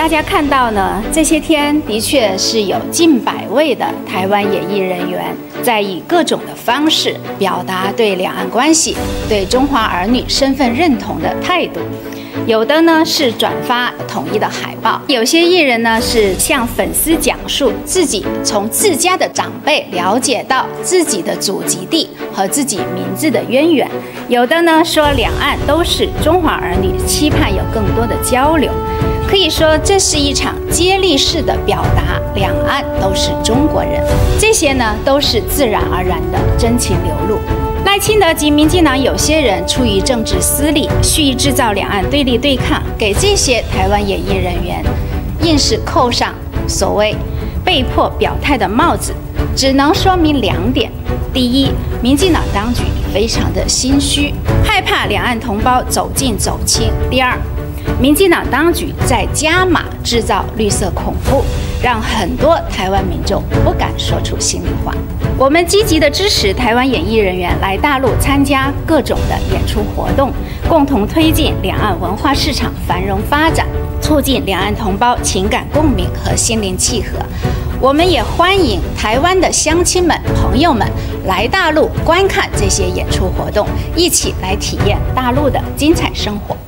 大家看到呢，这些天的确是有近100位的台湾演艺人员，在以各种的方式表达对两岸关系、对中华儿女身份认同的态度。有的呢是转发统一的海报，有些艺人呢是向粉丝讲述自己从自家的长辈了解到自己的祖籍地和自己名字的渊源，有的呢说两岸都是中华儿女，期盼有更多的交流。可以说，这是一场接力式的表达，两岸都是中国人。这些呢都是自然而然的真情流露。赖清德及民进党有些人出于政治私利，蓄意制造两岸对立对抗，给这些台湾演艺人员硬是扣上所谓被迫表态的帽子，只能说明2点：第一，民进党当局非常的心虚，害怕两岸同胞走近走亲；第二，民进党当局在加码制造绿色恐怖，让很多台湾民众不敢说出心里话。我们积极的支持台湾演艺人员来大陆参加各种的演出活动，共同推进两岸文化市场繁荣发展，促进两岸同胞情感共鸣和心灵契合。我们也欢迎台湾的乡亲们、朋友们来大陆观看这些演出活动，一起来体验大陆的精彩生活。